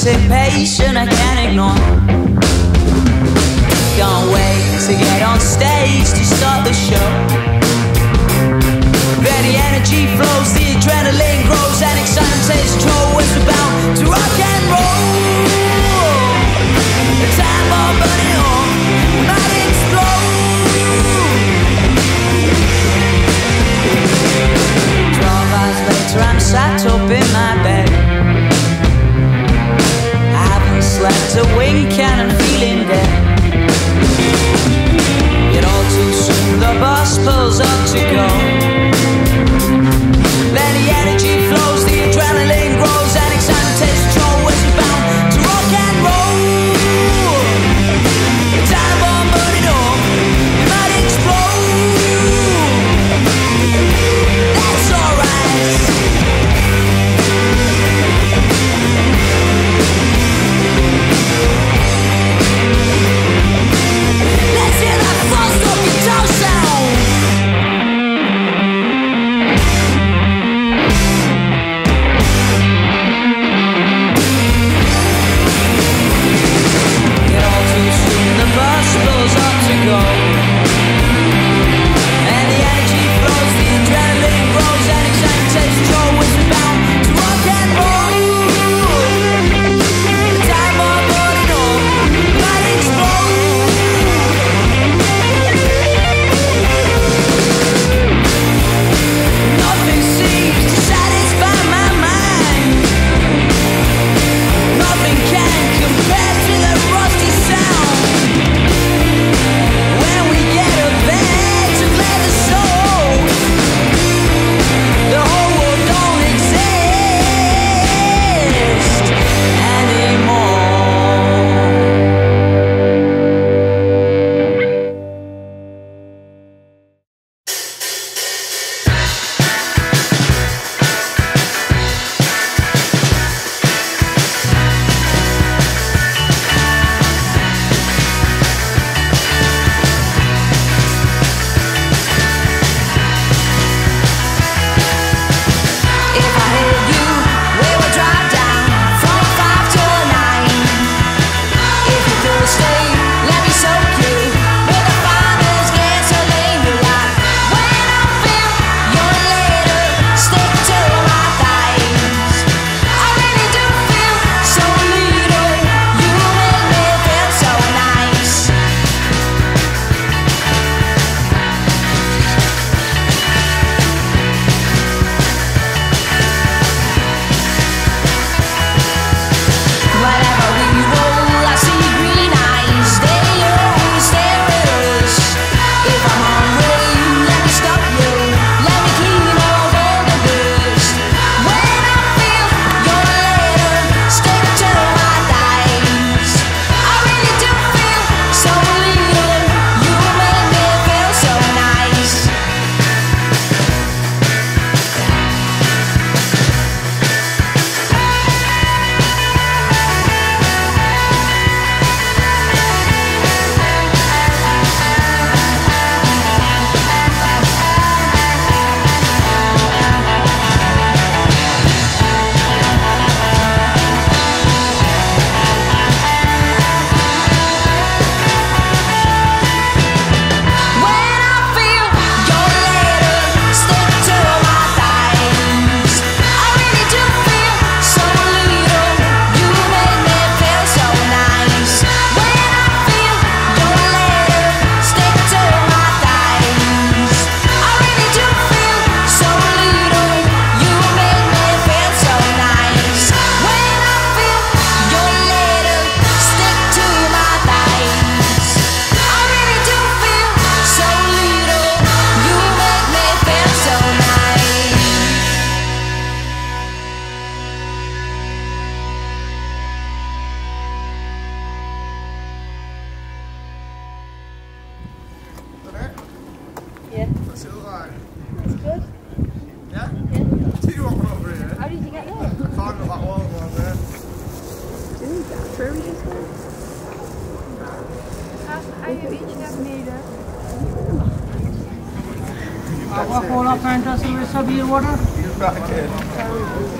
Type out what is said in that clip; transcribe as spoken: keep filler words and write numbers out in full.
anticipation I can't ignore. Can't wait to get on stage to start the show. Where the energy flows, the adrenaline grows, and excitement takes control. We're bound to rock and roll. The time bomb burning on, we might explode. Twelve hours later, I'm sat up in my bed. I haven't slept a wink and I'm feeling dead. Yet all too soon the bus pulls up to go. Then the energy flows, the adrenaline grows, and excitement takes control. We're bound to rock and roll. The time bomb burning up, we might explode. That's alright. Let's hear that first up guitar sound. Get all too soon, the bus pulls up to go, and the energy flows, the adrenaline grows, and excitement takes control. We're bound to rock and roll. The time bomb burning up, might explode. Nothing seems to satisfy my mind. Nothing can compare to the rusty sound. When we get up there to play the show, the whole world don't exist anymore. If I hit you, we will drive down from five to nine. If you're thirsty, let me soak you with the finest gasoline you like. When I feel your later, stick to my thighs. I really do feel so little. You make me feel so nice. Whenever we roll, I see green eyes. They always stare at us. If I'm hungry, let me stop you. Let me clean off all the dust. When I feel your later, stick to my thighs. I really do feel so little. You make me feel so nice. When I feel your later, stick to my thighs. I really do feel so little. You make me feel so nice. When I feel your later, stick to my thighs. I really do feel so little. You make me feel so nice. When I feel your later, stick to my thighs. I really do feel so little. You make me feel so nice. Yeah, What's it like? it's good. Yeah? Yeah. Do you want one over here? How did you get there? Climbed up that wall over there. Didn't that true? You just went. How you reached that meter? आपका कोला पैंटा से वैसा भी water You're right, kid.